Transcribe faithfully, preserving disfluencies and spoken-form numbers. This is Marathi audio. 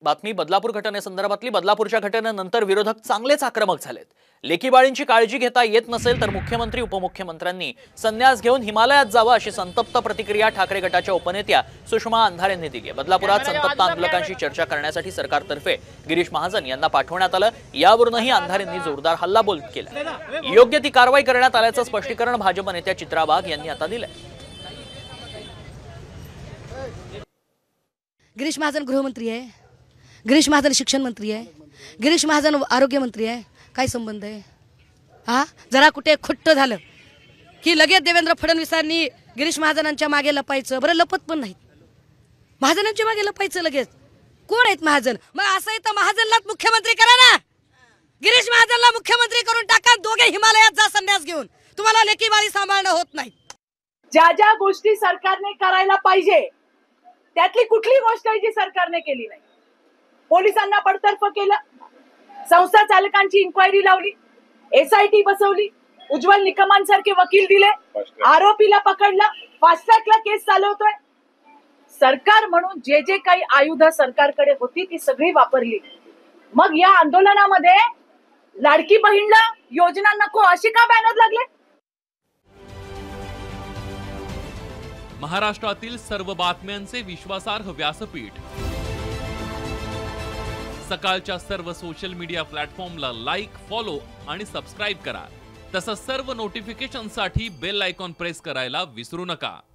बातमी बदलापूर घटनेसंदर्भातली। बदलापूरच्या घटनेनंतर विरोधक चांगलेच आक्रमक झालेत। लेकीबाळींची काळजी घेता येत नसेल तर मुख्यमंत्री उपमुख्यमंत्र्यांनी संन्यास घेऊन हिमालयात जावं अशी संतप्त प्रतिक्रिया ठाकरे गटाच्या उपनेत्या सुषमा अंधारे यांनी दिली आहे। बदलापुरात संतप्त आंदोलकांशी चर्चा करण्यासाठी सरकारतर्फे गिरीश महाजन यांना पाठवण्यात आलं। यावरूनही अंधारेंनी जोरदार हल्लाबोल केला। योग्य ती कारवाई करण्यात आल्याचं स्पष्टीकरण भाजप नेत्या चित्रा वाघ यांनी आता दिलंय। गिरीश महाजन गृहमंत्री आहे, गिरीश महाजन शिक्षण मंत्री आहे, गिरीश महाजन आरोग्य मंत्री आहे। काय संबंध आहे? हा जरा कुठे खुट्ट झालं की लगेच देवेंद्र फडणवीसांनी गिरीश महाजनांच्या मागे लपायचं। बरं लपत पण नाहीत, महाजनांच्या मागे लपायचं लगेच। कोण आहेत महाजन? मग असं आहे तर महाजनलाच मुख्यमंत्री करा ना। गिरीश महाजनला मुख्यमंत्री करून टाका, दोघे हिमालयात जा संन्यास घेऊन। तुम्हाला लेकीबाळी सांभाळणं होत नाही। ज्या ज्या गोष्टी सरकारने करायला पाहिजे त्यातली कुठली गोष्ट आहे जी सरकारने केली नाही। पोलिसांना बडतर्फ केलं, संस्था चालकांची इन्क्वायरी लावली, एसआयटी बसवली, उज्ज्वल निकमांसारखे वकील दिले, आरोपीला पकडलं, फास्ट ट्रॅकला केस चालवतोय। सरकार म्हणून जे जे काही आयुध सरकारकडे होती ती सगळी वापरली। मग या आंदोलनामध्ये लाडकी बहीणला योजना नको अशी का बॅनर लागले? महाराष्ट्रातील सर्व बातम्यांचे विश्वासार्ह व्यासपीठ सकाळच्या सर्व सोशल मीडिया प्लॅटफॉर्मला लाईक, फॉलो आणि सबस्क्राईब करा। तसंच सर्व नोटिफिकेशनसाठी बेल आयकॉन प्रेस करायला विसरू नका।